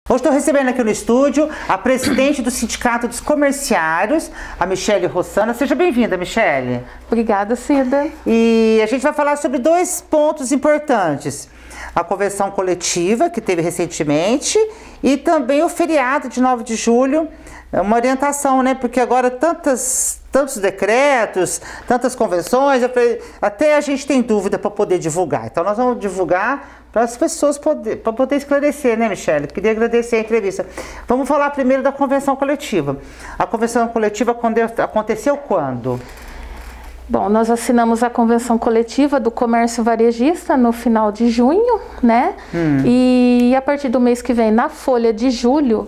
Hoje estou recebendo aqui no estúdio a presidente do Sindicato dos Comerciários, a Michele Rossana. Seja bem-vinda, Michele. Obrigada, Cida. E a gente vai falar sobre dois pontos importantes. A convenção coletiva, que teve recentemente, e também o feriado de 9 de julho. É uma orientação, né? Porque agora tantos decretos, tantas convenções, até a gente tem dúvida para poder divulgar. Então nós vamos divulgar para as pessoas para poder esclarecer, né, Michele? Queria agradecer a entrevista. Vamos falar primeiro da convenção coletiva. A convenção coletiva aconteceu quando? Bom, nós assinamos a convenção coletiva do comércio varejista no final de junho, né? E a partir do mês que vem, na folha de julho,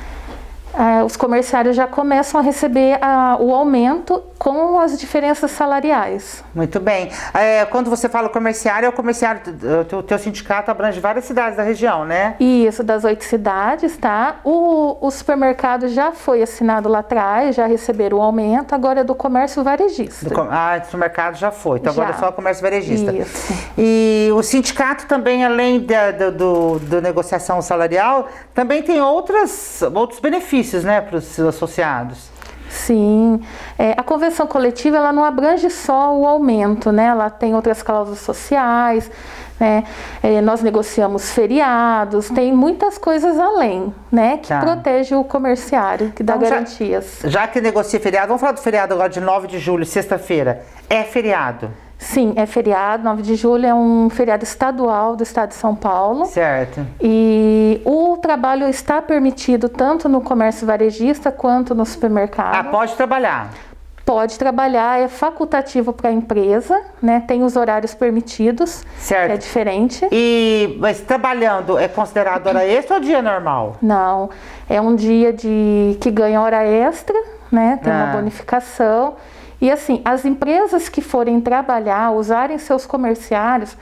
os comerciários já começam a receber o aumento com as diferenças salariais. Muito bem. Quando você fala comerciário, é o comerciário, o teu sindicato abrange várias cidades da região, né? Isso, das 8 cidades, tá? O supermercado já foi assinado lá atrás, já receberam o aumento, agora é do comércio varejista. Do supermercado já foi, então agora é só o comércio varejista. Isso. E o sindicato também, além da negociação salarial, também tem outros benefícios, né, para os associados. Sim, a convenção coletiva ela não abrange só o aumento, né? Ela tem outras cláusulas sociais, né? Nós negociamos feriados, tem muitas coisas além, né? Que protege o comerciário, que dá garantias. Já que negocia feriado, vamos falar do feriado agora de 9 de julho, sexta-feira. É feriado? Sim, é feriado. 9 de julho é um feriado estadual do estado de São Paulo. Certo. E o trabalho está permitido tanto no comércio varejista quanto no supermercado. Pode trabalhar? Pode trabalhar, é facultativo para a empresa, né? Tem os horários permitidos, certo. Que é diferente. Mas trabalhando é considerado hora extra ou dia normal? Não, é um dia que ganha hora extra, né? Tem uma bonificação. E assim, as empresas que forem trabalhar, usarem seus comerciários,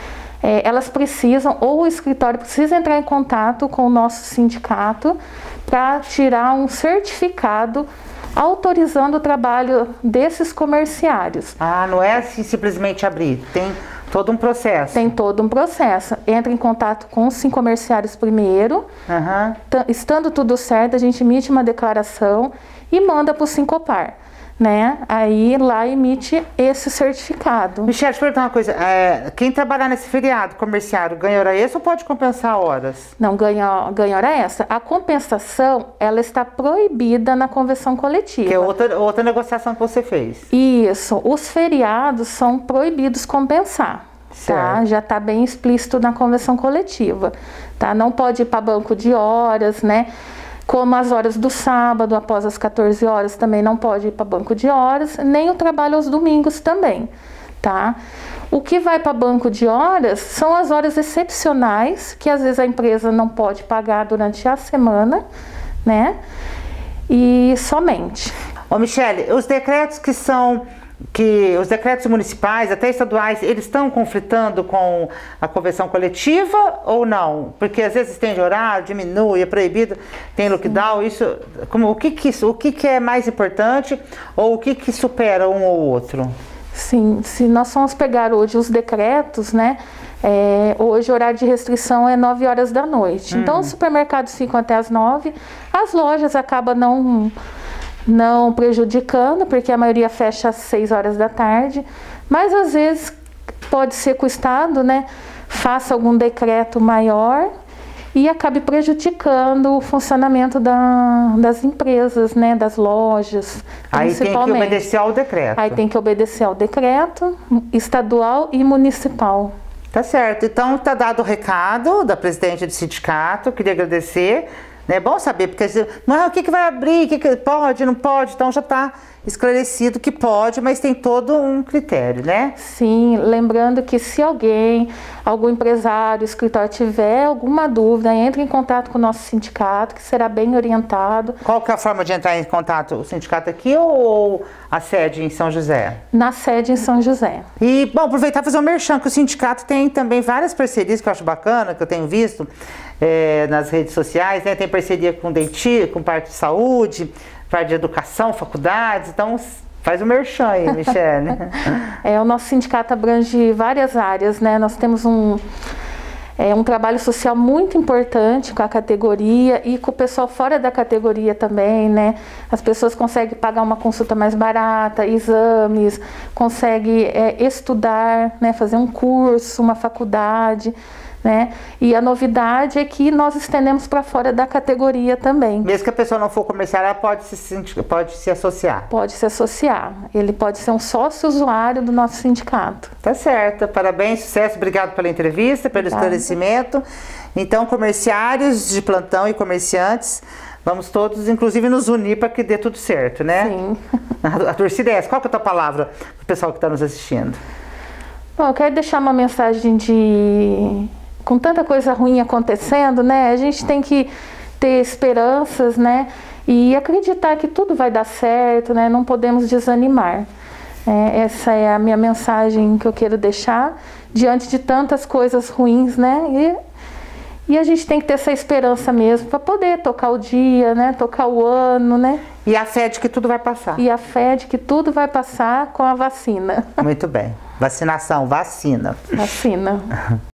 elas precisam, ou o escritório precisa entrar em contato com o nosso sindicato para tirar um certificado autorizando o trabalho desses comerciários. Não é assim simplesmente abrir, tem todo um processo. Tem todo um processo. Entra em contato com os 5 comerciários primeiro, estando tudo certo, a gente emite uma declaração e manda para o Sincopar. Né? Aí lá emite esse certificado. Michele, deixa eu perguntar uma coisa. Quem trabalhar nesse feriado comerciário ganha hora extra ou pode compensar horas? Não, ganha hora extra. A compensação, ela está proibida na convenção coletiva. Que é outra negociação que você fez. Isso. Os feriados são proibidos compensar. Tá? Já está bem explícito na convenção coletiva. Tá? Não pode ir para banco de horas, né? Como as horas do sábado, após as 14 horas, também não pode ir para banco de horas, nem o trabalho aos domingos também, tá? O que vai para banco de horas são as horas excepcionais, que às vezes a empresa não pode pagar durante a semana, né? E somente. Michele, os decretos os decretos municipais, até estaduais, eles estão conflitando com a convenção coletiva ou não? Porque às vezes tem de horário, diminui, é proibido, tem lockdown, o que é mais importante ou o que supera um ou outro? Sim, se nós formos pegar hoje os decretos, né? Hoje o horário de restrição é 9 horas da noite. Então os supermercados ficam até as 9, as lojas acabam não prejudicando, porque a maioria fecha às 6 horas da tarde, mas às vezes pode ser que o Estado, né, faça algum decreto maior e acabe prejudicando o funcionamento das empresas, né, das lojas. Aí tem que obedecer ao decreto. Aí tem que obedecer ao decreto estadual e municipal. Tá certo. Então tá dado o recado da presidente do sindicato, queria agradecer. É bom saber, porque o que vai abrir, o que pode, não pode, então já está esclarecido que pode, mas tem todo um critério, né? Sim, lembrando que se algum empresário, escritório tiver alguma dúvida, entre em contato com o nosso sindicato, que será bem orientado. Qual que é a forma de entrar em contato? O sindicato aqui ou a sede em São José? Na sede em São José. E, bom, aproveitar e fazer um merchan, que o sindicato tem também várias parcerias que eu acho bacana, que eu tenho visto nas redes sociais, né? Tem parceria com com parte de saúde, parte de educação, faculdades, então faz o merchan aí, Michele. O nosso sindicato abrange várias áreas, né? Nós temos É um trabalho social muito importante com a categoria e com o pessoal fora da categoria também, né? As pessoas conseguem pagar uma consulta mais barata, exames, conseguem estudar, né? Fazer um curso, uma faculdade, né? E a novidade é que nós estendemos para fora da categoria também. Mesmo que a pessoa não for comerciária, ela pode se associar. Pode se associar. Ele pode ser um sócio usuário do nosso sindicato. Tá certo. Parabéns, sucesso. Obrigado pela entrevista, pelo esclarecimento. Então, comerciários de plantão e comerciantes, vamos todos, inclusive, nos unir para que dê tudo certo, né? Sim. A torcida é essa. Qual que é a tua palavra para o pessoal que está nos assistindo? Bom, eu quero deixar uma mensagem com tanta coisa ruim acontecendo, né? A gente tem que ter esperanças, né? E acreditar que tudo vai dar certo, né? Não podemos desanimar. Essa é a minha mensagem que eu quero deixar diante de tantas coisas ruins, né? E a gente tem que ter essa esperança mesmo para poder tocar o dia, né? Tocar o ano, né? E a fé de que tudo vai passar. E a fé de que tudo vai passar com a vacina. Muito bem. Vacinação, vacina. Vacina.